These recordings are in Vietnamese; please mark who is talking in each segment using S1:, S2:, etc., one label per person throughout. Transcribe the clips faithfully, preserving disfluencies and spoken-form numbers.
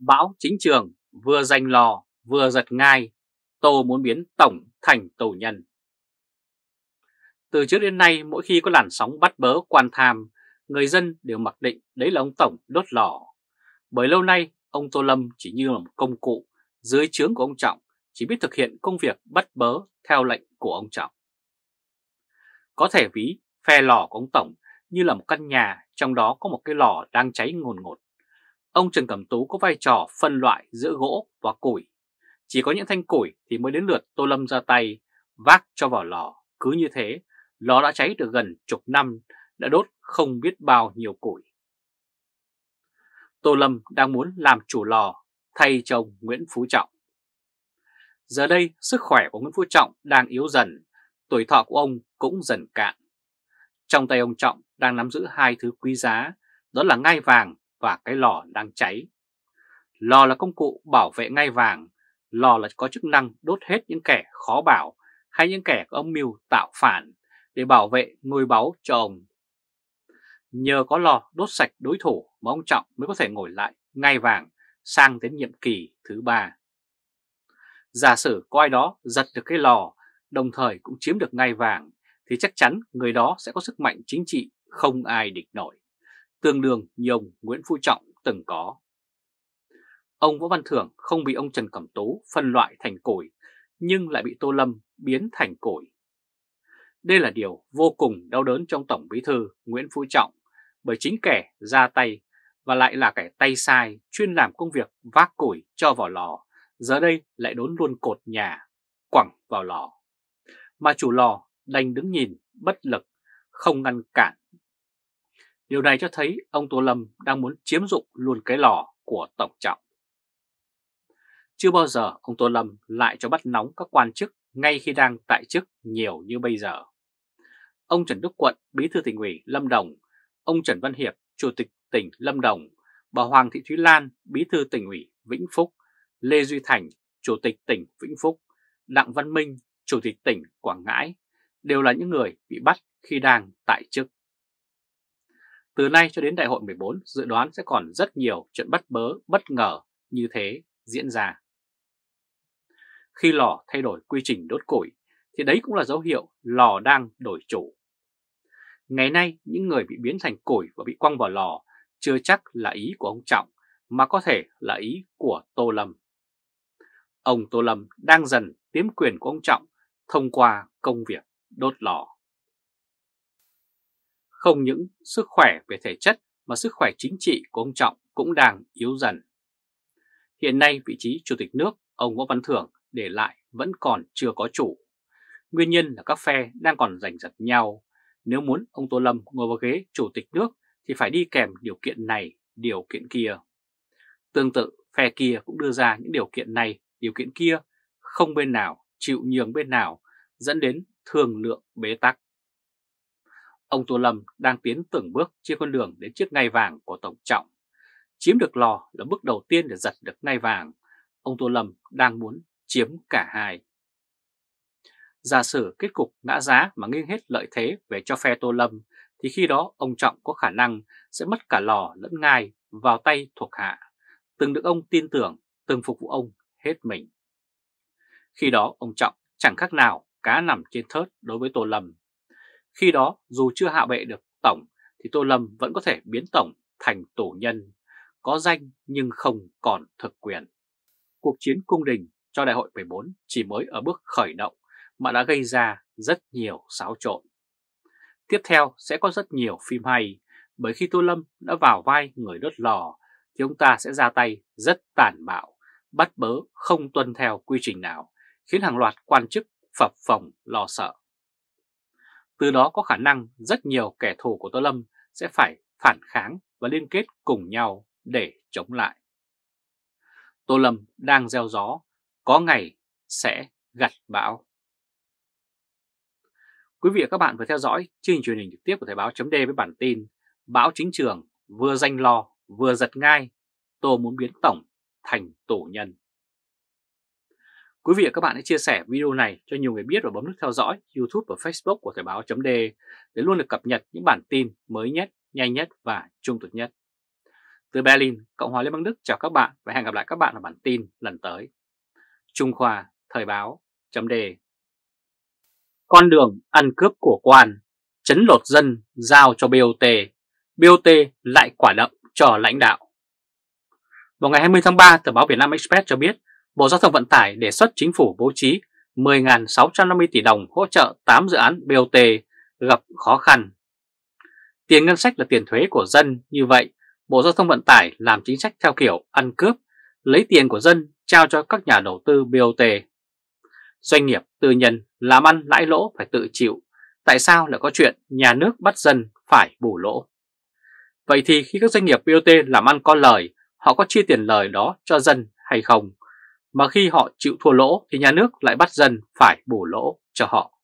S1: Bão chính trường vừa giành lò vừa giật ngai, Tô muốn biến Tổng thành tù nhân. Từ trước đến nay, mỗi khi có làn sóng bắt bớ quan tham, người dân đều mặc định đấy là ông Tổng đốt lò. Bởi lâu nay, ông Tô Lâm chỉ như là một công cụ dưới trướng của ông Trọng, chỉ biết thực hiện công việc bắt bớ theo lệnh của ông Trọng. Có thể ví phe lò của ông Tổng như là một căn nhà, trong đó có một cái lò đang cháy ngồn ngột. Ông Trần Cẩm Tú có vai trò phân loại giữa gỗ và củi. Chỉ có những thanh củi thì mới đến lượt Tô Lâm ra tay vác cho vào lò. Cứ như thế, lò đã cháy được gần chục năm, đã đốt không biết bao nhiêu củi. Tô Lâm đang muốn làm chủ lò thay cho ông Nguyễn Phú Trọng. Giờ đây, sức khỏe của Nguyễn Phú Trọng đang yếu dần, tuổi thọ của ông cũng dần cạn. Trong tay ông Trọng đang nắm giữ hai thứ quý giá, đó là ngai vàng và cái lò đang cháy. Lò là công cụ bảo vệ ngai vàng, lò là có chức năng đốt hết những kẻ khó bảo hay những kẻ có âm mưu tạo phản để bảo vệ ngôi báu cho ông. Nhờ có lò đốt sạch đối thủ mà ông Trọng mới có thể ngồi lại ngai vàng sang đến nhiệm kỳ thứ ba. Giả sử có ai đó giật được cái lò, đồng thời cũng chiếm được ngai vàng, thì chắc chắn người đó sẽ có sức mạnh chính trị không ai địch nổi, tương đương như ông Nguyễn Phú Trọng từng có. Ông Võ Văn Thưởng không bị ông Trần Cẩm Tú phân loại thành củi, nhưng lại bị Tô Lâm biến thành củi. Đây là điều vô cùng đau đớn trong Tổng Bí thư Nguyễn Phú Trọng, bởi chính kẻ ra tay và lại là kẻ tay sai chuyên làm công việc vác củi cho vào lò, giờ đây lại đốn luôn cột nhà quẳng vào lò. Mà chủ lò đành đứng nhìn bất lực, không ngăn cản. Điều này cho thấy ông Tô Lâm đang muốn chiếm dụng luôn cái lò của Tổng Trọng. Chưa bao giờ ông Tô Lâm lại cho bắt nóng các quan chức ngay khi đang tại chức nhiều như bây giờ. Ông Trần Đức Quận, Bí thư Tỉnh ủy Lâm Đồng, ông Trần Văn Hiệp, Chủ tịch tỉnh Lâm Đồng, bà Hoàng Thị Thúy Lan, Bí thư Tỉnh ủy Vĩnh Phúc, Lê Duy Thành, Chủ tịch tỉnh Vĩnh Phúc, Đặng Văn Minh, Chủ tịch tỉnh Quảng Ngãi đều là những người bị bắt khi đang tại chức. Từ nay cho đến Đại hội mười bốn, dự đoán sẽ còn rất nhiều chuyện bắt bớ bất ngờ như thế diễn ra. Khi lò thay đổi quy trình đốt củi thì đấy cũng là dấu hiệu lò đang đổi chủ. Ngày nay, những người bị biến thành củi và bị quăng vào lò chưa chắc là ý của ông Trọng, mà có thể là ý của Tô Lâm. Ông Tô Lâm đang dần chiếm quyền của ông Trọng thông qua công việc đốt lò. Không những sức khỏe về thể chất mà sức khỏe chính trị của ông Trọng cũng đang yếu dần. Hiện nay vị trí Chủ tịch nước ông Võ Văn Thưởng để lại vẫn còn chưa có chủ. Nguyên nhân là các phe đang còn giành giật nhau. Nếu muốn ông Tô Lâm ngồi vào ghế Chủ tịch nước thì phải đi kèm điều kiện này, điều kiện kia. Tương tự, phe kia cũng đưa ra những điều kiện này, điều kiện kia, không bên nào chịu nhường bên nào, dẫn đến thương lượng bế tắc. Ông Tô Lâm đang tiến từng bước trên con đường đến chiếc ngai vàng của Tổng Trọng. Chiếm được lò là bước đầu tiên để giật được ngai vàng. Ông Tô Lâm đang muốn chiếm cả hai. Giả sử kết cục ngã giá mà nghiêng hết lợi thế về cho phe Tô Lâm, thì khi đó ông Trọng có khả năng sẽ mất cả lò lẫn ngai vào tay thuộc hạ, từng được ông tin tưởng, từng phục vụ ông hết mình. Khi đó ông Trọng chẳng khác nào cá nằm trên thớt đối với Tô Lâm. Khi đó dù chưa hạ bệ được Tổng thì Tô Lâm vẫn có thể biến Tổng thành tù nhân, có danh nhưng không còn thực quyền. Cuộc chiến cung đình cho Đại hội mười bốn chỉ mới ở bước khởi động mà đã gây ra rất nhiều xáo trộn. Tiếp theo sẽ có rất nhiều phim hay, bởi khi Tô Lâm đã vào vai người đốt lò thì ông ta sẽ ra tay rất tàn bạo, bắt bớ không tuân theo quy trình nào, khiến hàng loạt quan chức phập phồng lo sợ. Từ đó có khả năng rất nhiều kẻ thù của Tô Lâm sẽ phải phản kháng và liên kết cùng nhau để chống lại. Tô Lâm đang gieo gió, có ngày sẽ gặt bão. Quý vị và các bạn vừa theo dõi chương trình truyền hình trực tiếp của Thời báo chấm D với bản tin Bão chính trường vừa giành lò vừa giật ngai, Tô muốn biến Tổng thành tù nhân. Quý vị và các bạn hãy chia sẻ video này cho nhiều người biết và bấm nút theo dõi YouTube và Facebook của Thời báo chấm D để luôn được cập nhật những bản tin mới nhất, nhanh nhất và trung thực nhất. Từ Berlin, Cộng hòa Liên bang Đức chào các bạn và hẹn gặp lại các bạn ở bản tin lần tới. Trung Khoa, Thời báo, chấm đề. Con đường ăn cướp của quan, trấn lột dân giao cho bê o tê, bê o tê lại quả đậm cho lãnh đạo. Vào ngày hai mươi tháng ba, tờ báo Việt Nam Express cho biết Bộ Giao thông Vận tải đề xuất chính phủ bố trí mười nghìn sáu trăm năm mươi tỷ đồng hỗ trợ tám dự án bê o tê gặp khó khăn. Tiền ngân sách là tiền thuế của dân, như vậy Bộ Giao thông Vận tải làm chính sách theo kiểu ăn cướp, lấy tiền của dân trao cho các nhà đầu tư bê o tê. Doanh nghiệp tư nhân làm ăn lãi lỗ phải tự chịu, tại sao lại có chuyện nhà nước bắt dân phải bù lỗ? Vậy thì khi các doanh nghiệp bê o tê làm ăn có lời, họ có chia tiền lời đó cho dân hay không? Mà khi họ chịu thua lỗ thì nhà nước lại bắt dân phải bù lỗ cho họ.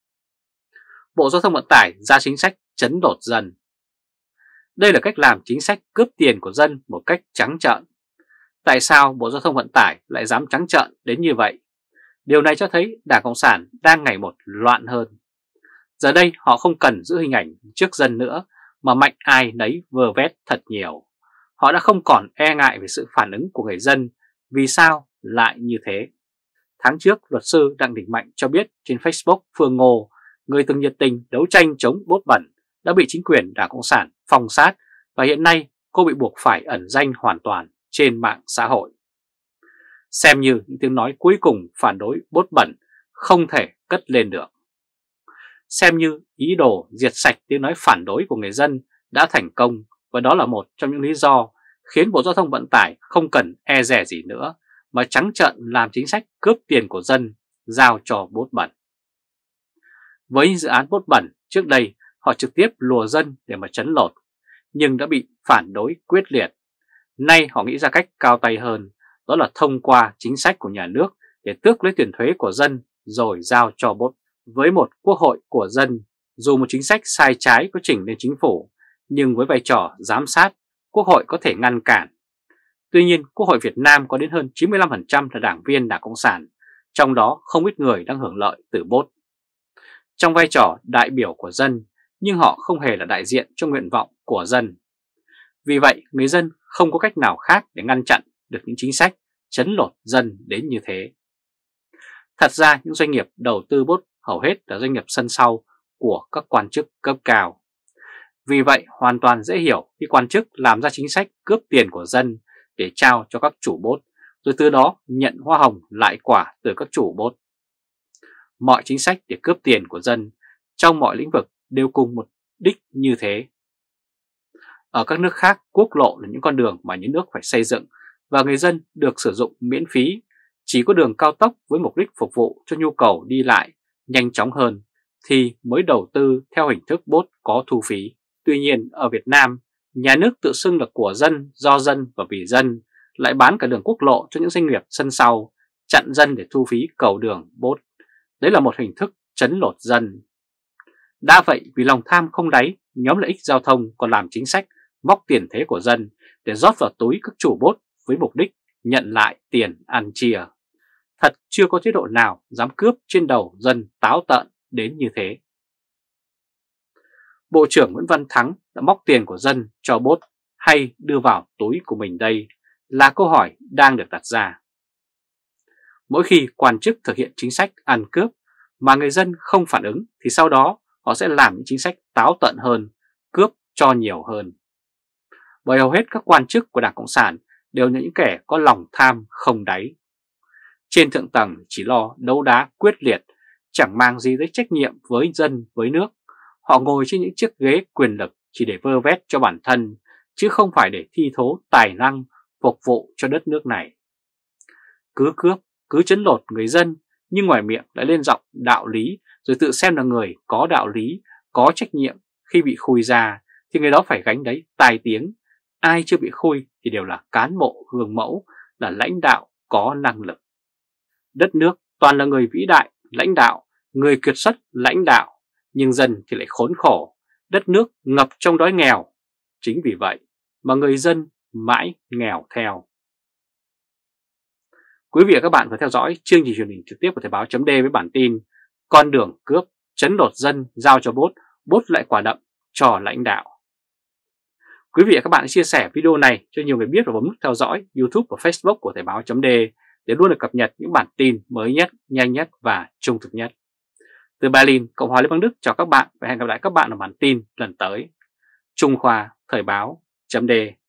S1: Bộ Giao thông Vận tải ra chính sách trấn lột dân. Đây là cách làm chính sách cướp tiền của dân một cách trắng trợn. Tại sao Bộ Giao thông Vận tải lại dám trắng trợn đến như vậy? Điều này cho thấy Đảng Cộng sản đang ngày một loạn hơn. Giờ đây họ không cần giữ hình ảnh trước dân nữa mà mạnh ai nấy vơ vét thật nhiều. Họ đã không còn e ngại về sự phản ứng của người dân. Vì sao lại như thế? Tháng trước, luật sư Đặng Đình Mạnh cho biết trên Facebook Phương Ngô, người từng nhiệt tình đấu tranh chống bốt bẩn, đã bị chính quyền Đảng Cộng sản phong sát và hiện nay cô bị buộc phải ẩn danh hoàn toàn trên mạng xã hội. Xem như những tiếng nói cuối cùng phản đối bốt bẩn không thể cất lên được. Xem như ý đồ diệt sạch tiếng nói phản đối của người dân đã thành công, và đó là một trong những lý do khiến Bộ Giao thông Vận tải không cần e dè gì nữa mà trắng trợn làm chính sách cướp tiền của dân giao cho bốt bẩn. Với dự án bốt bẩn trước đây, họ trực tiếp lùa dân để mà trấn lột, nhưng đã bị phản đối quyết liệt. Nay họ nghĩ ra cách cao tay hơn, đó là thông qua chính sách của nhà nước để tước lấy tiền thuế của dân rồi giao cho bốt. Với một quốc hội của dân, dù một chính sách sai trái có chỉnh lên chính phủ, nhưng với vai trò giám sát, quốc hội có thể ngăn cản. Tuy nhiên, Quốc hội Việt Nam có đến hơn chín mươi lăm phần trăm là đảng viên Đảng Cộng sản, trong đó không ít người đang hưởng lợi từ bốt. Trong vai trò đại biểu của dân, nhưng họ không hề là đại diện cho nguyện vọng của dân. Vì vậy, người dân không có cách nào khác để ngăn chặn được những chính sách trấn lột dân đến như thế. Thật ra, những doanh nghiệp đầu tư bốt hầu hết là doanh nghiệp sân sau của các quan chức cấp cao. Vì vậy, hoàn toàn dễ hiểu khi quan chức làm ra chính sách cướp tiền của dân để trao cho các chủ bốt, rồi từ đó nhận hoa hồng lại quả từ các chủ bốt. Mọi chính sách để cướp tiền của dân trong mọi lĩnh vực đều cùng một đích như thế. Ở các nước khác, quốc lộ là những con đường mà những nước phải xây dựng và người dân được sử dụng miễn phí. Chỉ có đường cao tốc với mục đích phục vụ cho nhu cầu đi lại nhanh chóng hơn thì mới đầu tư theo hình thức bốt có thu phí. Tuy nhiên, ở Việt Nam, nhà nước tự xưng là của dân, do dân và vì dân, lại bán cả đường quốc lộ cho những doanh nghiệp sân sau, chặn dân để thu phí cầu đường bốt. Đấy là một hình thức trấn lột dân. Đã vậy, vì lòng tham không đáy, nhóm lợi ích giao thông còn làm chính sách móc tiền thế của dân để rót vào túi các chủ bốt với mục đích nhận lại tiền ăn chia. Thật chưa có chế độ nào dám cướp trên đầu dân táo tợn đến như thế. Bộ trưởng Nguyễn Văn Thắng đã móc tiền của dân cho bốt hay đưa vào túi của mình đây là câu hỏi đang được đặt ra. Mỗi khi quan chức thực hiện chính sách ăn cướp mà người dân không phản ứng thì sau đó họ sẽ làm những chính sách táo tợn hơn, cướp cho nhiều hơn. Bởi hầu hết các quan chức của Đảng Cộng sản đều là những kẻ có lòng tham không đáy. Trên thượng tầng chỉ lo đấu đá quyết liệt, chẳng mang gì tới trách nhiệm với dân với nước. Họ ngồi trên những chiếc ghế quyền lực chỉ để vơ vét cho bản thân, chứ không phải để thi thố tài năng phục vụ cho đất nước này. Cứ cướp, cứ trấn lột người dân, nhưng ngoài miệng lại lên giọng đạo lý, rồi tự xem là người có đạo lý, có trách nhiệm. Khi bị khui ra thì người đó phải gánh đấy tai tiếng. Ai chưa bị khui thì đều là cán bộ gương mẫu, là lãnh đạo có năng lực. Đất nước toàn là người vĩ đại, lãnh đạo, người kiệt xuất, lãnh đạo, nhưng dân thì lại khốn khổ, đất nước ngập trong đói nghèo. Chính vì vậy mà người dân mãi nghèo theo. Quý vị và các bạn vừa theo dõi chương trình truyền hình trực tiếp của Thời báo chấm D với bản tin Con đường cướp, trấn lột dân giao cho bốt, bốt lại quả đậm cho lãnh đạo. Quý vị và các bạn chia sẻ video này cho nhiều người biết và bấm nút theo dõi YouTube và Facebook của Thời báo chấm de để luôn được cập nhật những bản tin mới nhất, nhanh nhất và trung thực nhất. Từ Berlin, Cộng hòa Liên bang Đức chào các bạn và hẹn gặp lại các bạn ở bản tin lần tới. Trung Khoa Thời báo chấm de